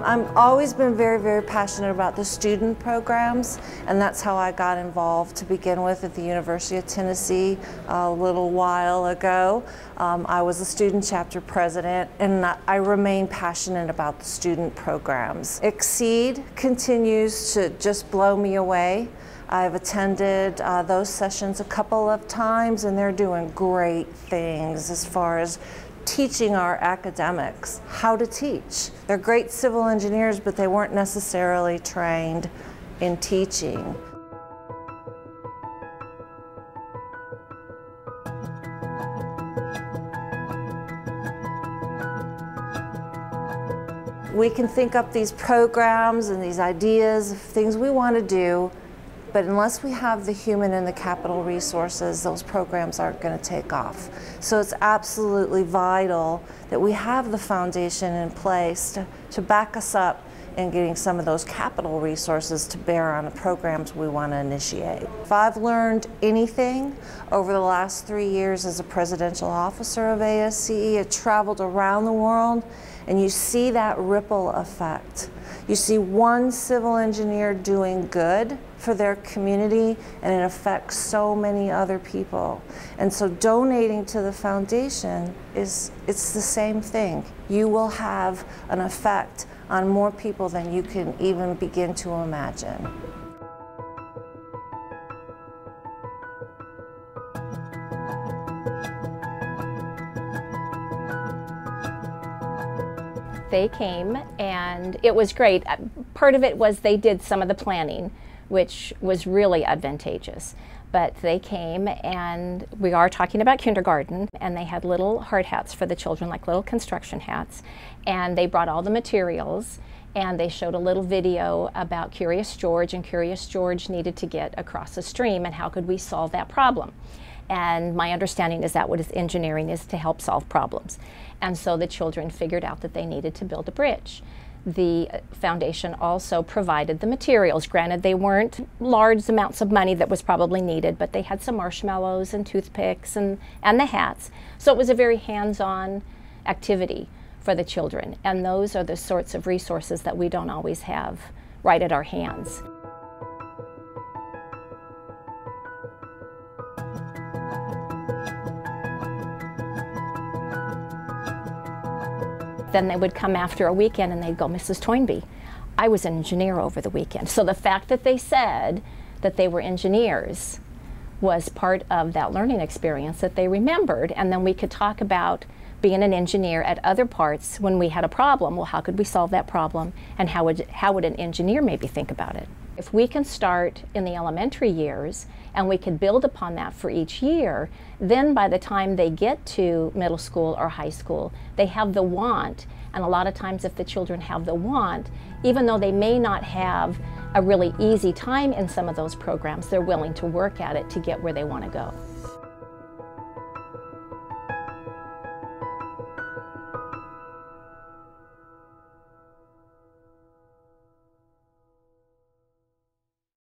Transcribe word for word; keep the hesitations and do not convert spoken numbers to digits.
I've always been very, very passionate about the student programs, and that's how I got involved to begin with at the University of Tennessee a little while ago. Um, I was a student chapter president, and I remain passionate about the student programs. Exceed continues to just blow me away. I've attended uh, those sessions a couple of times, and they're doing great things as far as teaching our academics how to teach. They're great civil engineers, but they weren't necessarily trained in teaching. We can think up these programs and these ideas of things we want to do, but unless we have the human and the capital resources, those programs aren't going to take off. So it's absolutely vital that we have the foundation in place to, to back us up in getting some of those capital resources to bear on the programs we want to initiate. If I've learned anything over the last three years as a presidential officer of A S C E, I traveled around the world, and you see that ripple effect. You see one civil engineer doing good for their community, and it affects so many other people. And so donating to the foundation is, it's the same thing. You will have an effect on more people than you can even begin to imagine. They came, and it was great. Part of it was they did some of the planning, which was really advantageous. But they came, and we are talking about kindergarten, and they had little hard hats for the children, like little construction hats, and they brought all the materials, and they showed a little video about Curious George, and Curious George needed to get across a stream, and how could we solve that problem. And my understanding is that what is engineering is to help solve problems. And so the children figured out that they needed to build a bridge. The foundation also provided the materials. Granted, they weren't large amounts of money that was probably needed, but they had some marshmallows and toothpicks and, and the hats. So it was a very hands-on activity for the children. And those are the sorts of resources that we don't always have right at our hands. Then they would come after a weekend and they'd go, Missus Toynbee, I was an engineer over the weekend. So the fact that they said that they were engineers was part of that learning experience that they remembered. And then we could talk about being an engineer at other parts when we had a problem. Well, how could we solve that problem? And how would, how would an engineer maybe think about it? If we can start in the elementary years and we can build upon that for each year, then by the time they get to middle school or high school, they have the want. And a lot of times if the children have the want, even though they may not have a really easy time in some of those programs, they're willing to work at it to get where they want to go.